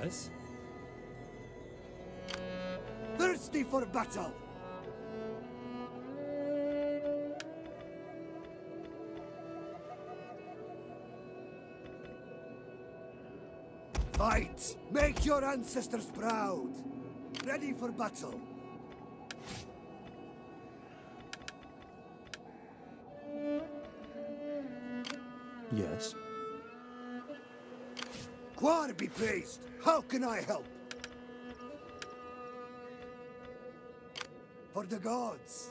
Yes? Thirsty for battle! Fight! Make your ancestors proud! Ready for battle! Yes. Quar be praised! How can I help? For the gods!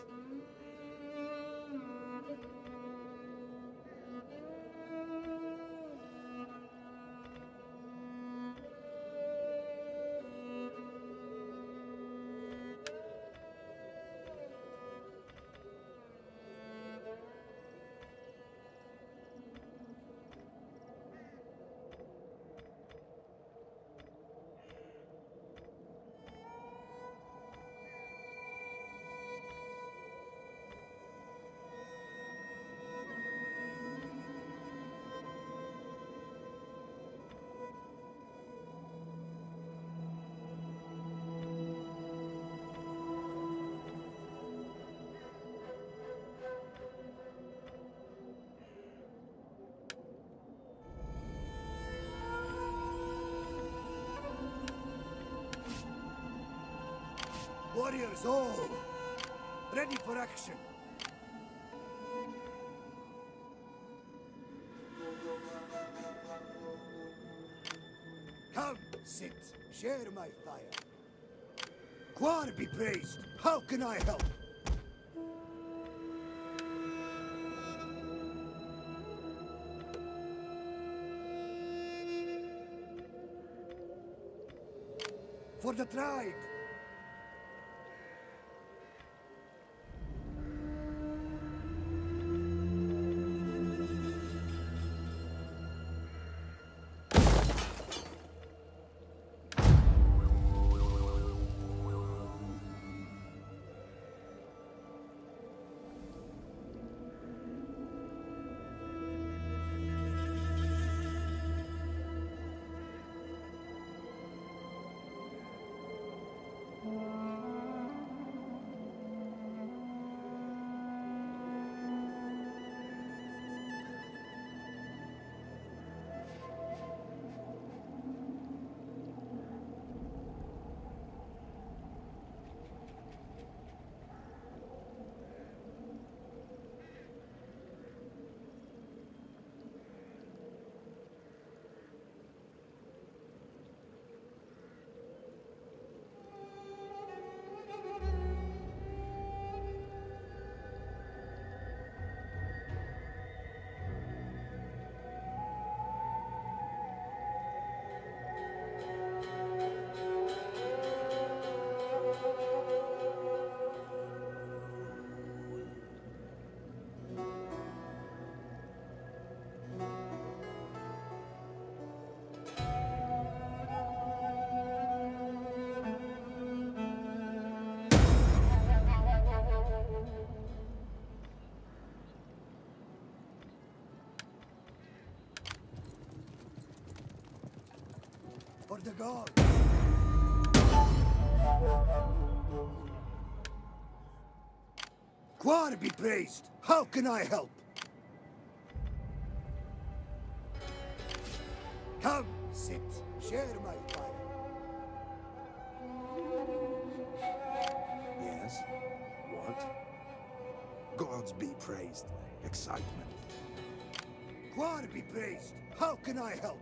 Warriors all! Ready for action! Come, sit, share my fire. Quar be praised! How can I help? For the tribe! For the gods! Quar be praised! How can I help? Come, sit, share my fire. Yes? What? Gods be praised. Excitement. Quar be praised! How can I help?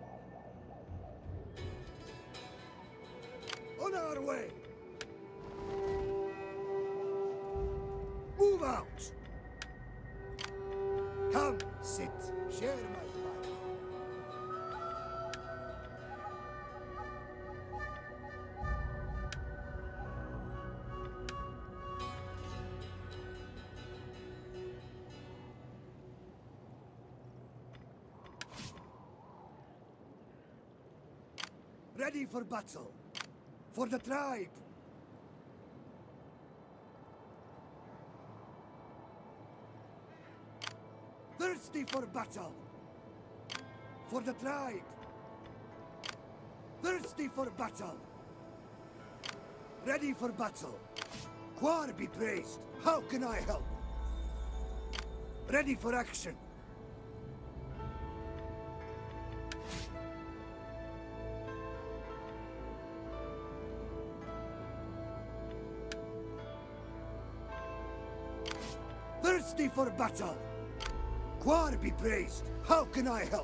On our way! Move out! Come, sit, share my fire. Ready for battle. For the tribe. Thirsty for battle. For the tribe. Thirsty for battle. Ready for battle. Quar be praised. How can I help? Ready for action. Thirsty for battle. Quar be praised. How can I help?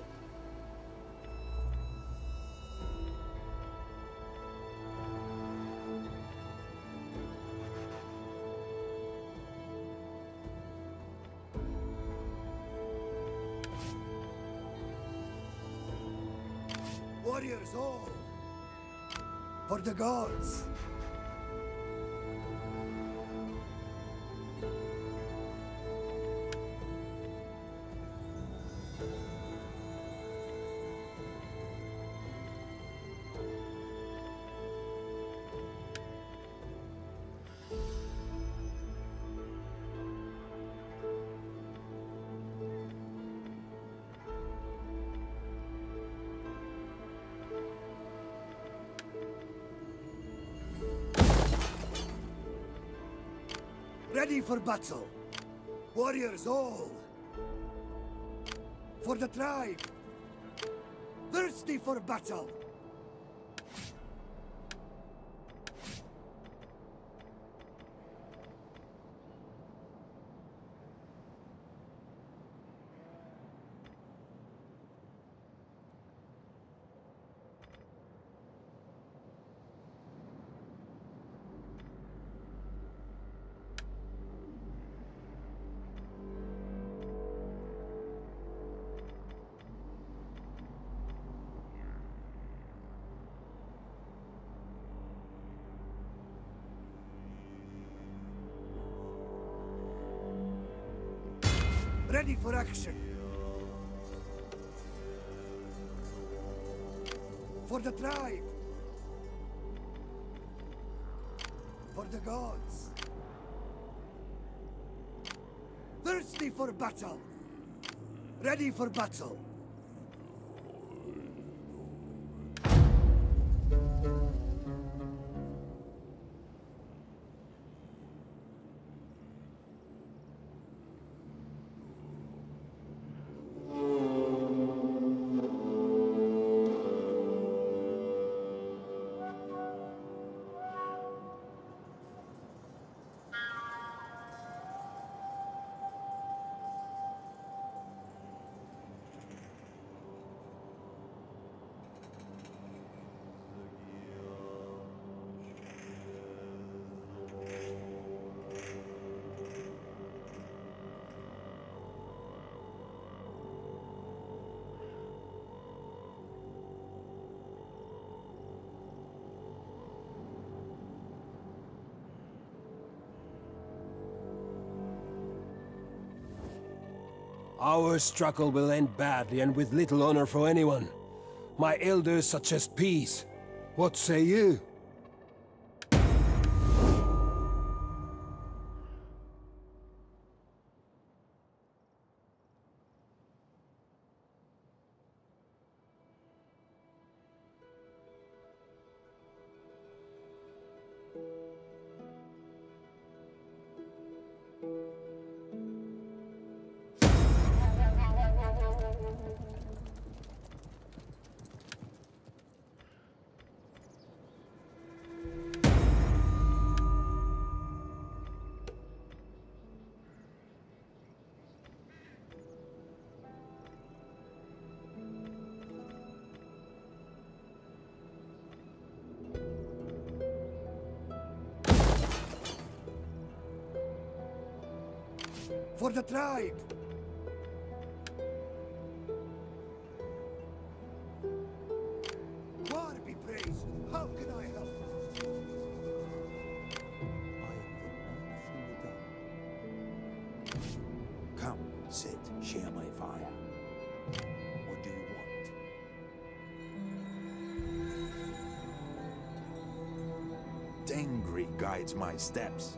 Warriors all! For the gods! Ready for battle. Warriors all. For the tribe. Thirsty for battle. Ready for action. For the tribe. For the gods. Thirsty for battle. Ready for battle. Our struggle will end badly and with little honor for anyone. My elders suggest peace. What say you? For the tribe! God be praised! How can I help? I am the youth. Come, sit, share my fire. What do you want? Tengri guides my steps.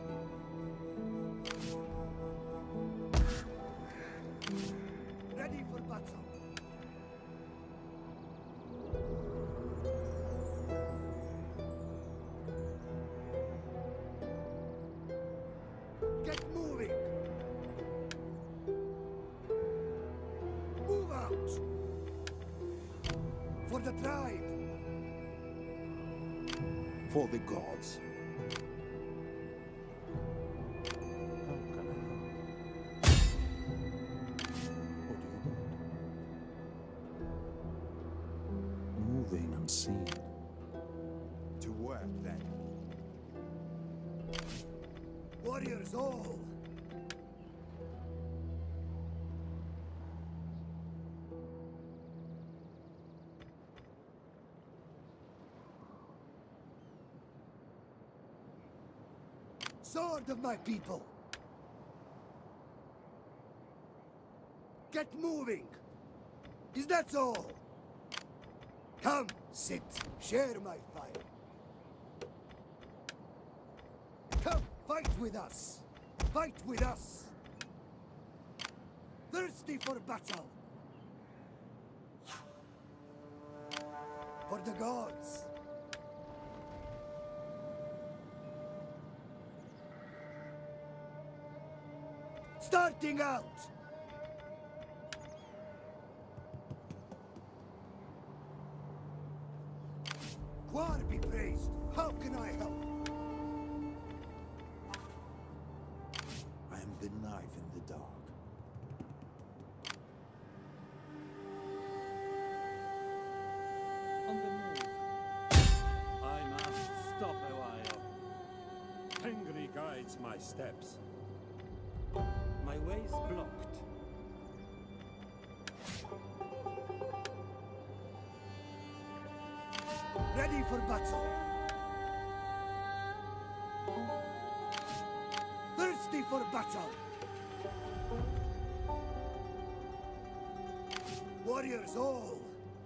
Ready for battle. For the tribe! For the gods. How can I help? What do you want? Moving unseen. To work, then. Warriors all! Sword of my people! Get moving! Is that all? Come, sit, share my fire. Come, fight with us! Fight with us! Thirsty for battle! For the gods! Starting out! Quar be praised! How can I help? I am the knife in the dark. On the move. I must stop a while. Hungry guides my steps. My way's blocked. Ready for battle! Thirsty for battle! Warriors all!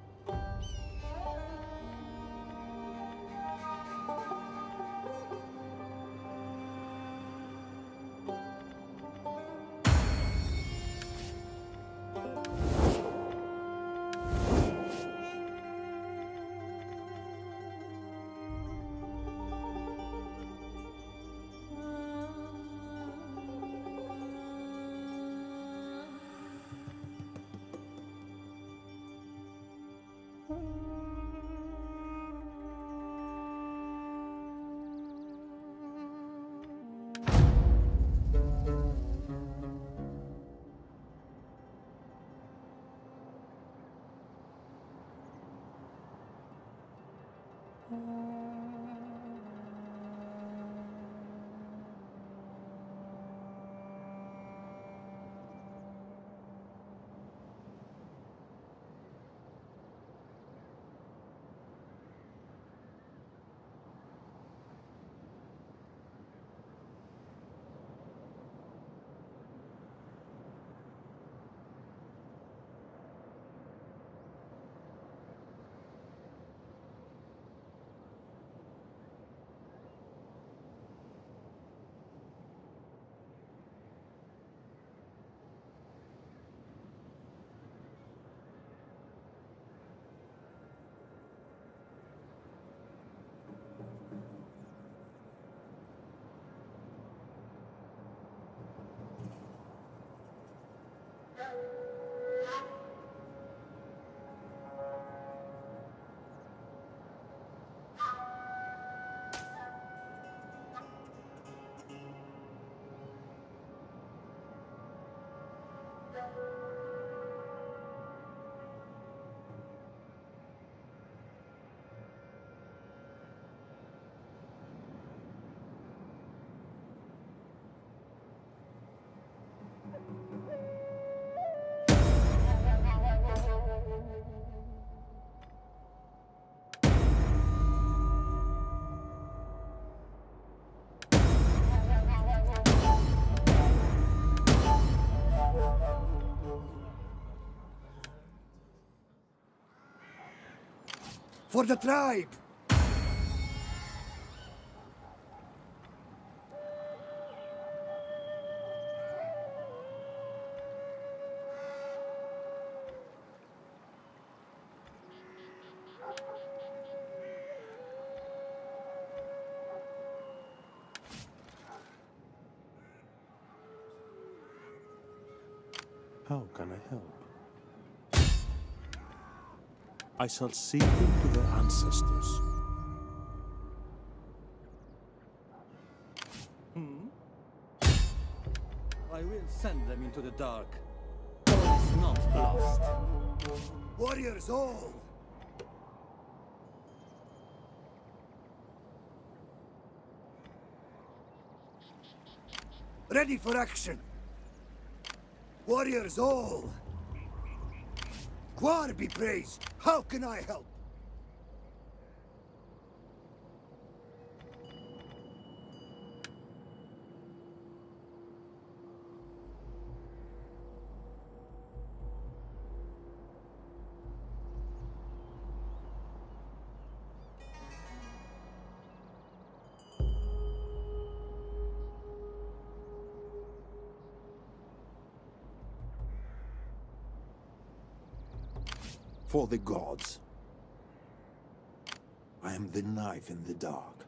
For the tribe! How can I help? I shall seek them to their ancestors. I will send them into the dark. All is not lost. Warriors all! Ready for action! Warriors all! Quar be praised! How can I help? For the gods. I am the knife in the dark.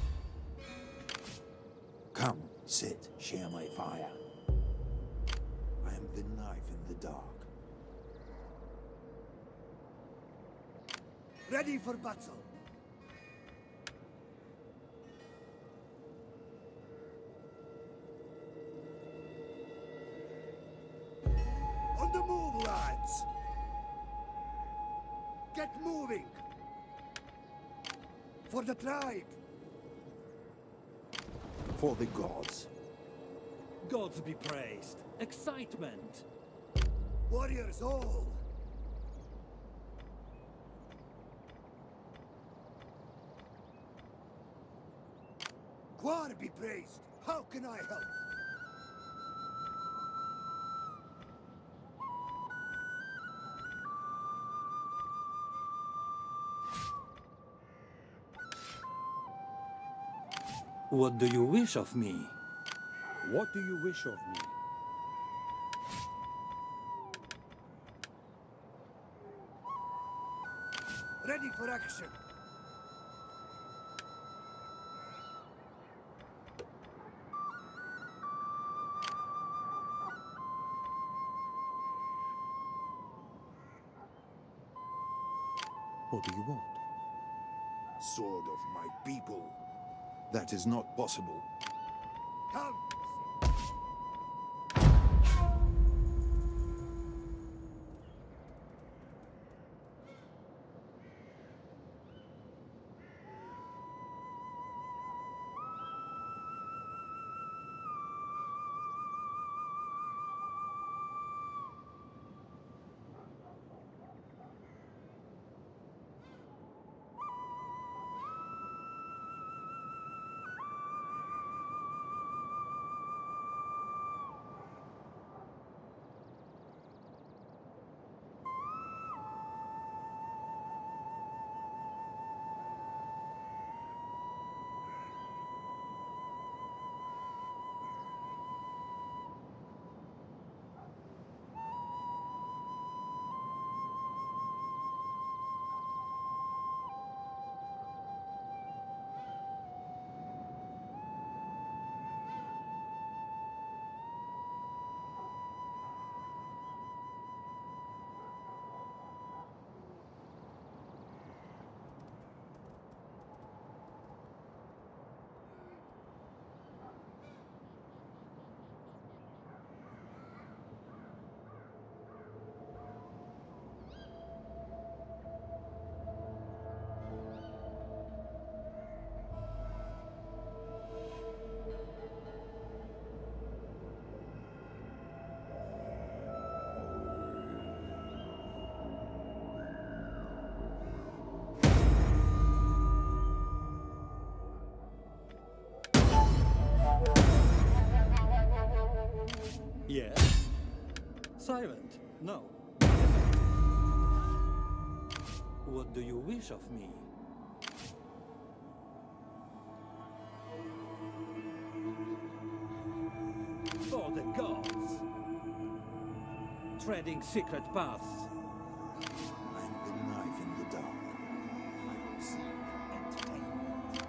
Come, sit, share my fire. I am the knife in the dark. Ready for battle! On the move, lads! Get moving! For the tribe! For the gods. Gods be praised. Excitement. Warriors all! Quar be praised! How can I help? What do you wish of me? What do you wish of me? Ready for action! What do you want? Sword of my people. That is not possible. Come! Yes? Silent? No. What do you wish of me? For the gods! Treading secret paths. I am the knife in the dark. I will seek entertainment.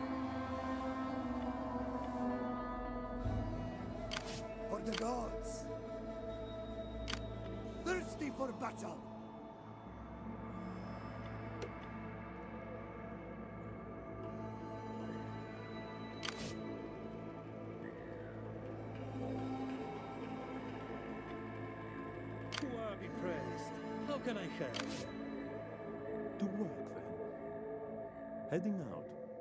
For the gods! Thirsty for battle! God be praised. How can I help? To work, then. Heading out.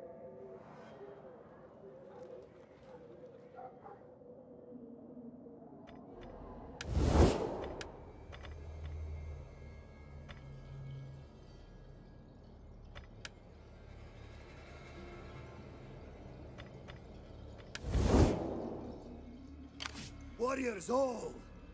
Warriors all!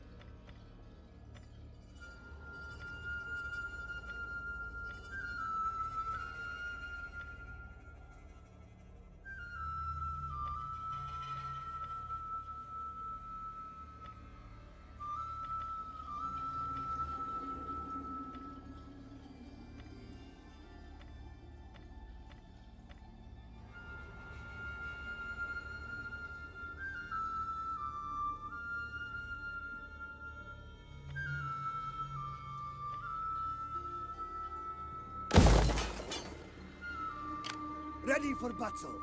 Ready for battle!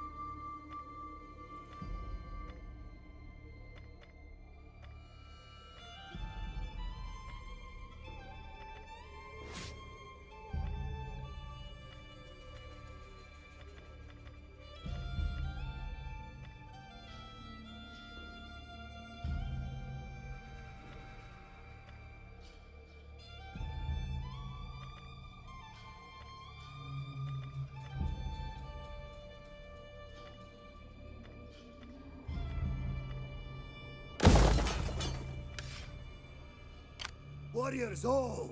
Warriors all!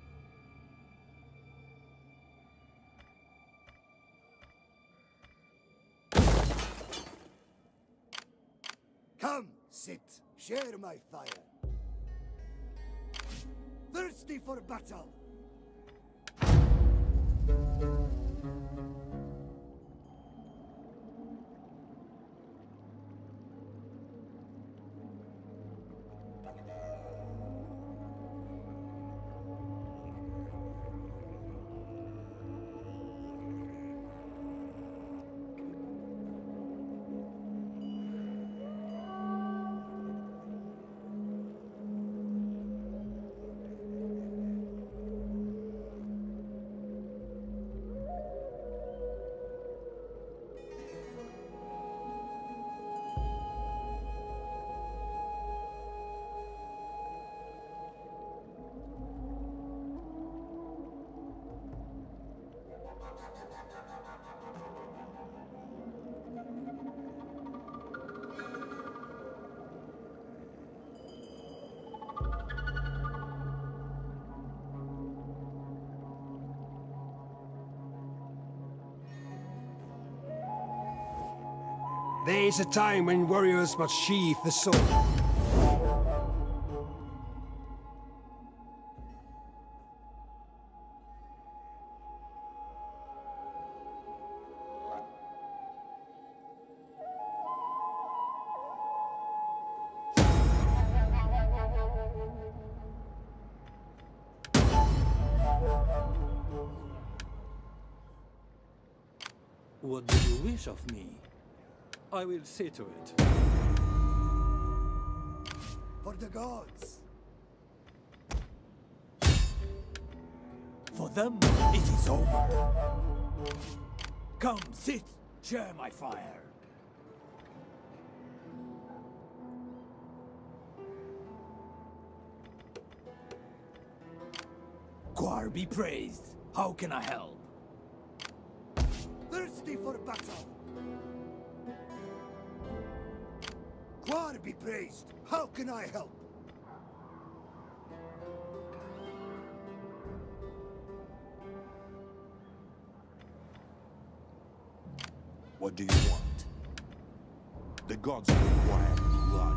Come, sit, share my fire. Thirsty for battle! There is a time when warriors must sheath the sword. What do you wish of me? I will see to it. For the gods! For them, it is over. Come, sit, share my fire. Quar be praised. How can I help? Thirsty for battle! Quar be praised! How can I help? What do you want? The gods require blood.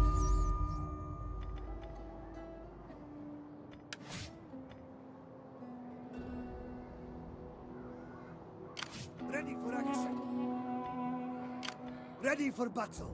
Ready for action! Ready for battle!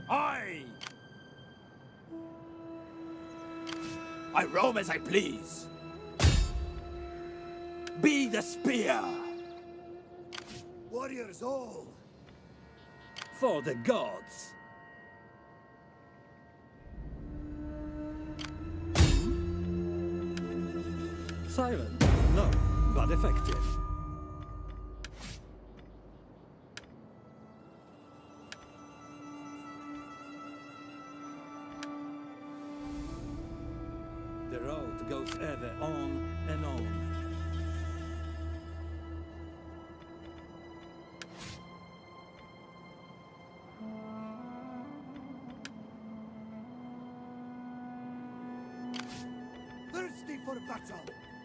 Aye! I roam as I please. Be the spear! Warriors all! For the gods! Silent? No, but effective. The road goes ever on and on. Thirsty for battle!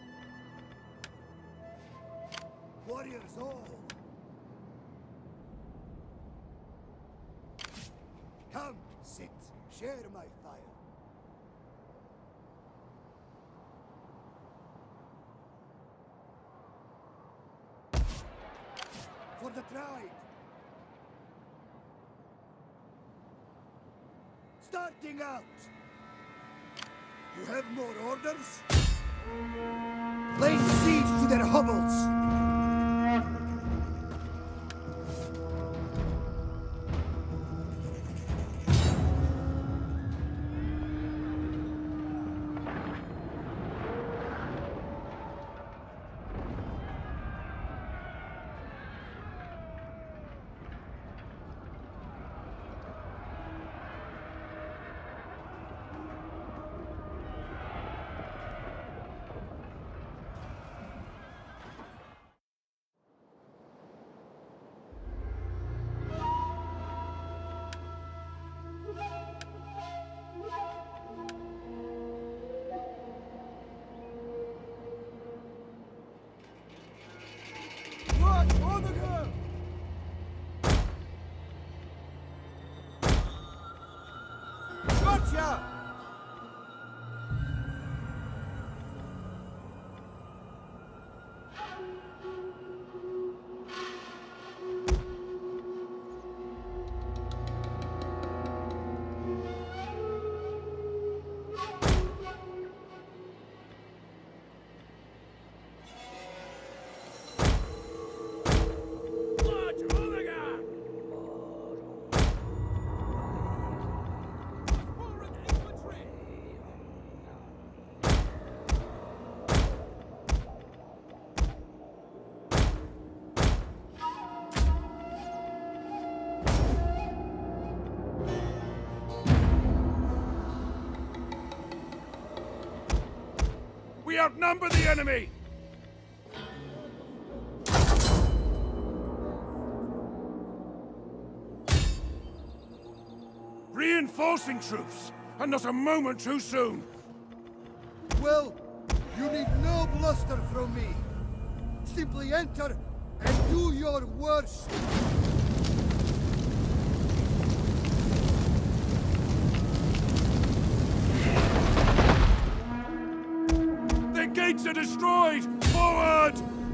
Warriors all! Come, sit, share my fire. For the tribe! Starting out! You have more orders? Lay siege to their hovels! Gotcha! We outnumber the enemy! Reinforcing troops, and not a moment too soon. Well, you need no bluster from me. Simply enter and do your worst. Their gates are destroyed! Forward!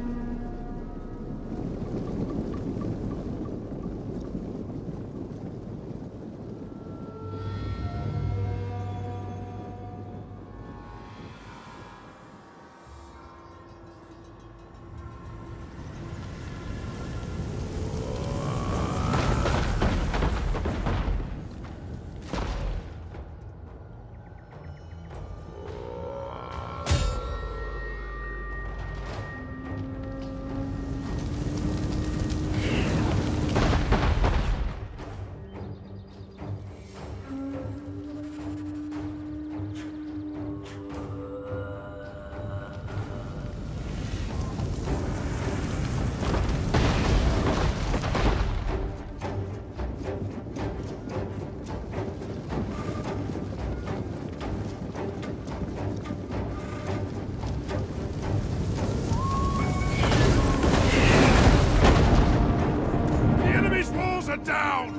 Are down!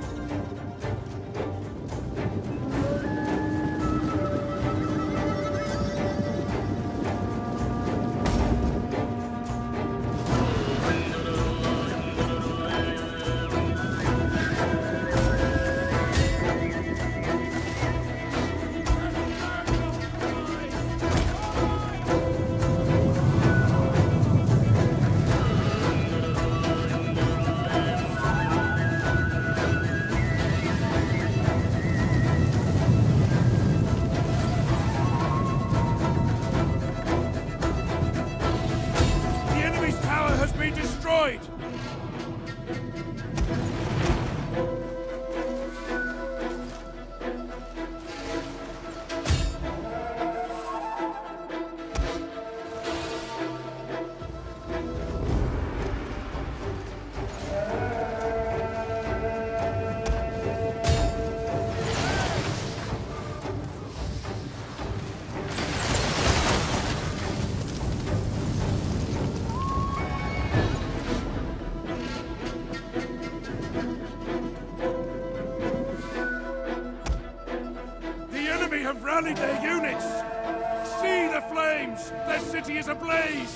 Rally their units! See the flames! Their city is ablaze!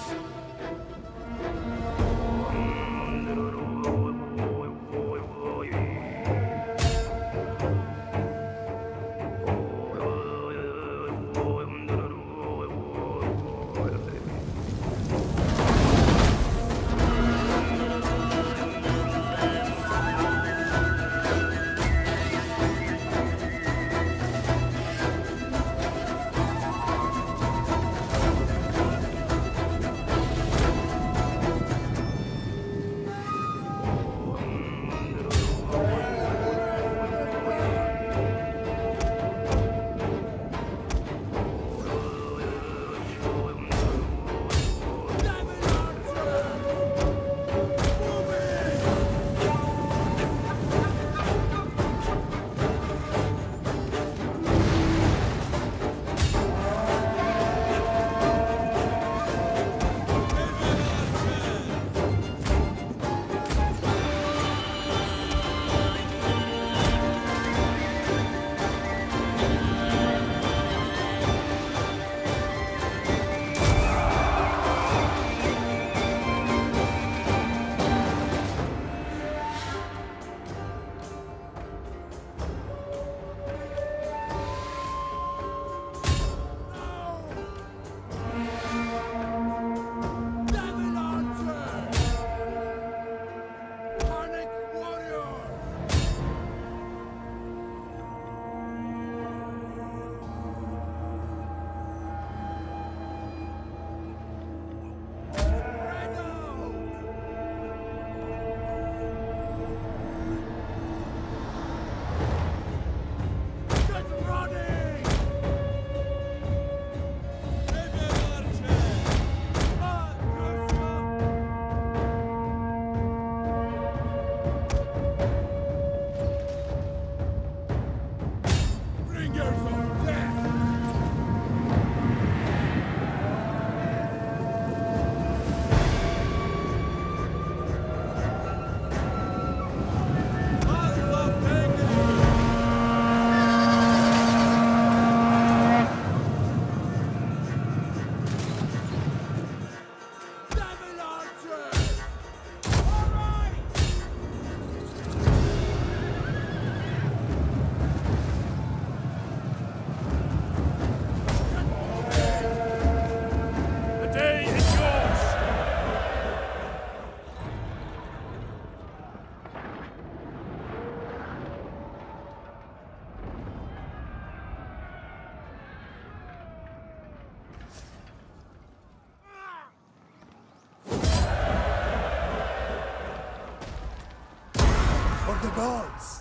For the gods!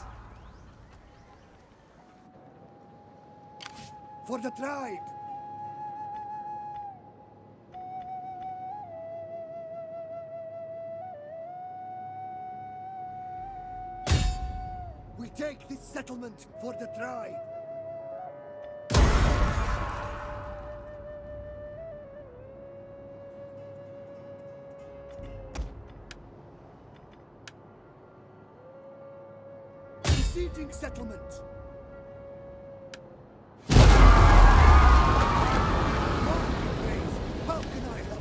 For the tribe! We take this settlement for the tribe! Besieging settlement! How can I help?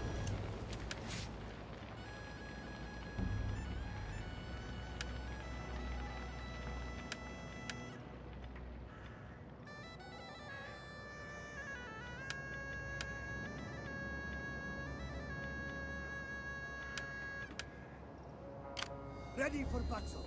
Ready for battle.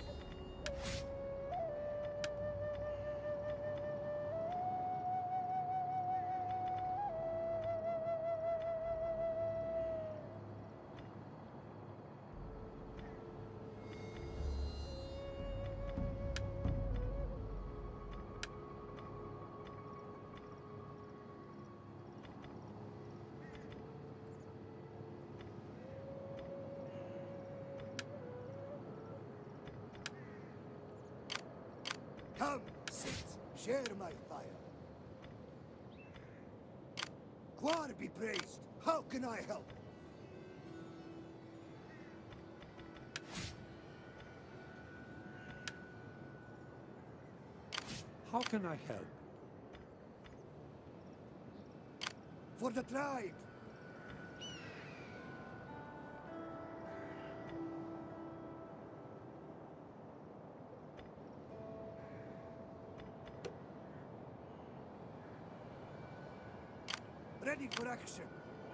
Come, sit, share my fire. Quar be praised. How can I help? How can I help? for the tribe. Ready for action.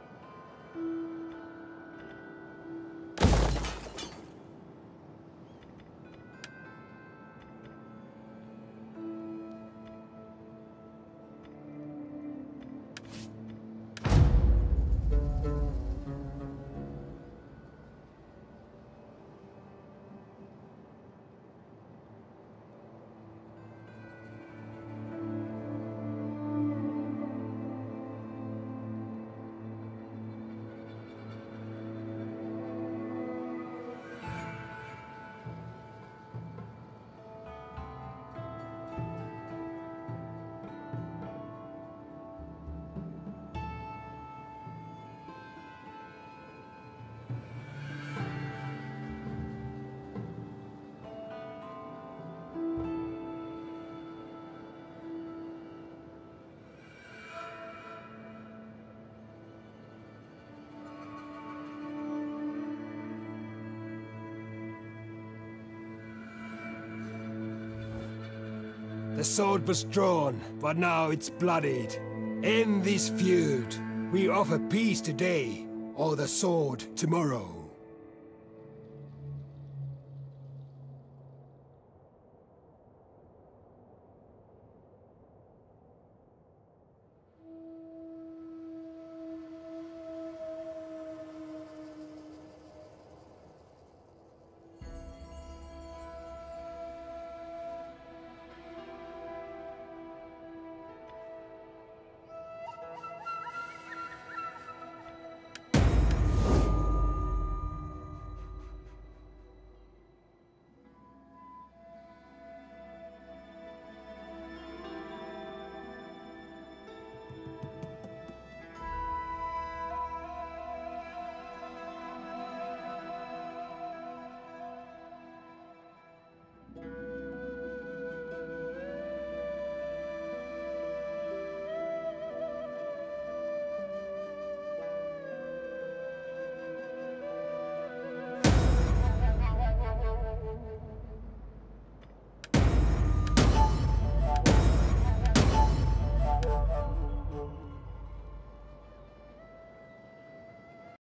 The sword was drawn, but now it's bloodied. End this feud. We offer peace today, or the sword tomorrow.